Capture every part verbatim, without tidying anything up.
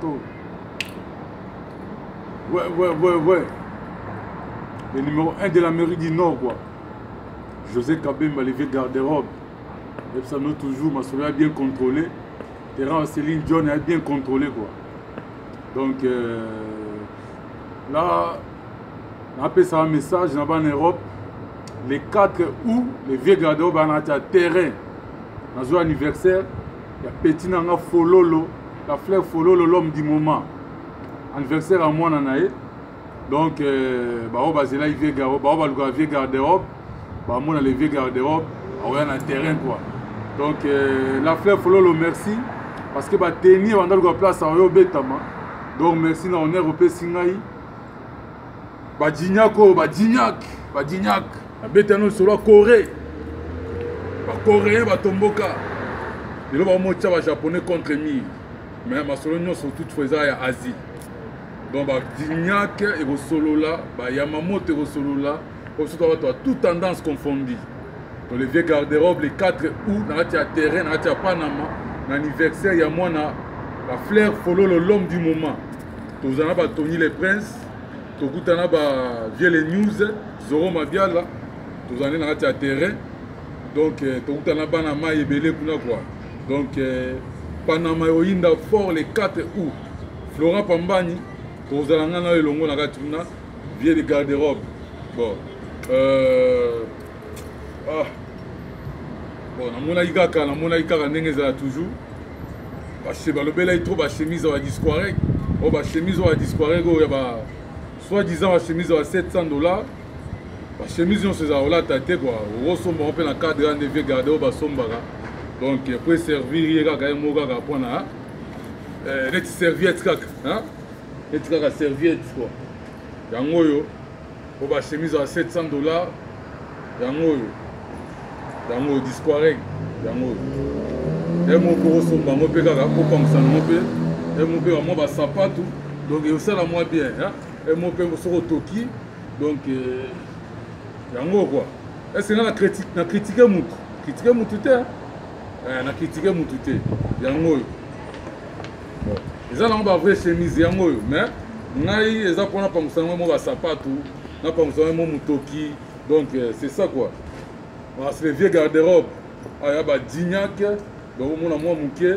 Franco. Ouais, ouais, ouais, ouais. Le numéro un de l'Amérique du Nord, quoi. José Kabemba, levé garde-robe. Et ça nous toujours, ma soeur a bien contrôlé. Terrain Céline John a bien contrôlé, quoi. Donc, euh, là, on appelle ça un message, on en Europe. Les quatre août, les vieux garde-robe, on a un terrain. Dans un anniversaire, il y a Petit Nanga Fololo, la fleur Fololo, l'homme du moment. Anniversaire à moi, Nanae. Donc, euh, bah, on va là, il vient garde-robe, bah, on va le vieux garde-robe, bah, moi, on a les vieux garde-robe, on a un terrain, quoi. Donc, euh, la fleur Fololo, merci. Parce que, bah, tenir, on a le place à Oyobetama. Donc, merci, on est repé Singaï. Bah, Dignako, bah, Dignac, bah, Dignac, bah, Betano, sur la Corée. Bah, Coréen, bah, Tomboka. Il y a un japonais contre mille. Mais ma solo sont toutes faisaient en Asie. Donc, bah, Dignac et le solo là, bah, Yamamoto et le solo là, toute tendance confondue. Donc, les vieux garde-robe, les quatre août, dans le terrain, dans le Panama, l'anniversaire, il y a moi, la fleur follow l'homme du moment. Tous en a Tony les Princes, tous en a vieux les news, Zoro Mabiala, tous en a dans le terrain. Donc, tous en a Panama et Belé quoi. Donc, Panama Yoinda fort les quatre août. Flora Pambani, tous en a le longo dans le vieux les garde-robe. Bon. Euh. Ah. Bon, na mona ikaka, na mona ikaka ndenge za toujours. Ba cheba le bela itro ba chemise wa disquarek. Oh ba chemise wa disquarek go ya ba soit disant ba chemise wa sept cents dollars. Ba chemise on se za ola tate quoi. O somba on peut na cadre de vieux garder o ba somba. Donc pour servir yeka ka mo ka pour na euh net serviette kaka, hein? Net kaka serviette quoi. Yango yo. O ba chemise wa sept cents dollars. Yango yo. Yango disquarek, yango. Et mon gros son bango pe kaka ko pangsa no pe. Et mon pe mo ba sapato. Donc il ça la moi bien, hein. Et mon pe so toki. Donc yango quoi. Est-ce que na critique na critiquer mutu. Critiquer mutu te. Eh na critiquer mutu te. Yango. Bon. Ils ont ba vrai chemise yango mais ngai eza pona pangsa mo ba sapato. Na pangsa mo mutoki. Donc c'est ça quoi. C'est les vieux garde-robe. Il y a Dignac, donc on a moins mouqué.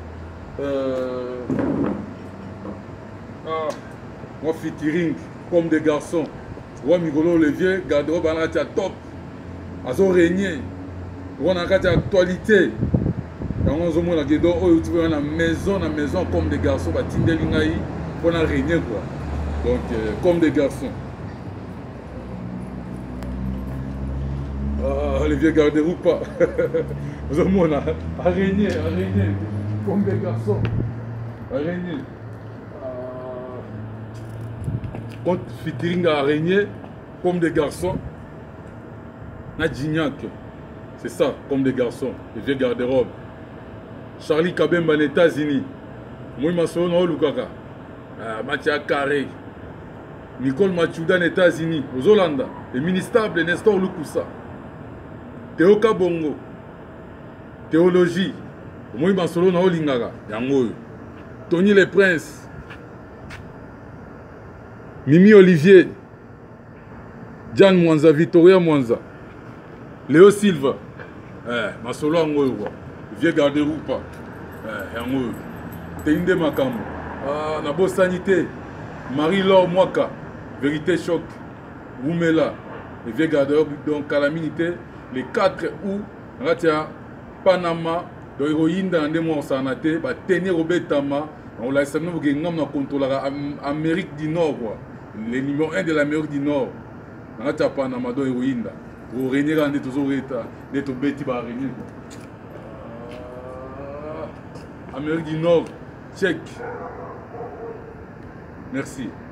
Moi, featuring, comme des garçons. Moi, Migolo, les vieux garde-robe, on a top. Ils ont régné. On a actualité. On a une maison, une maison comme des garçons. On a régné quoi. Donc, comme des garçons. Ah, les vieux garde-robe pas. Vous avez mon araignée, araignée, comme des garçons. Araignée. Quand featuring araignée, comme des garçons. Na Dignac. C'est ça, comme des garçons. Les vieux garde-robe. Charlie Kabemba, les États-Unis. Moi, je suis au Lukaka. Mathia Carré. Nicole Machuda, les États-Unis. Aux Hollande. Le ministable, Nestor Lukusa. Théo Kabongo, théologie, moi je suis en Olingara, Tony les Princes, Mimi Olivier, Jan Mwanza, Victoria Mwanza, Léo Silva, eh, ma solo en Goyo, vieux garde-roue pas, eh, en Goyo, Teinde Makambo, ah, Nabo Sanité, Marie-Laure Mwaka, Vérité Choc, Woumela, les vieux garde-roue, donc Calamité. Les quatre août, Panama, donc il y a des mois santé, tenir au Betama, on l'a essayé de contrôler l'Amérique du Nord, les numéros un de l'Amérique du Nord. On a Panama, donc il y a pour régner dans toujours l'état, d'être bêtis par régner. Amérique du Nord, check. Merci.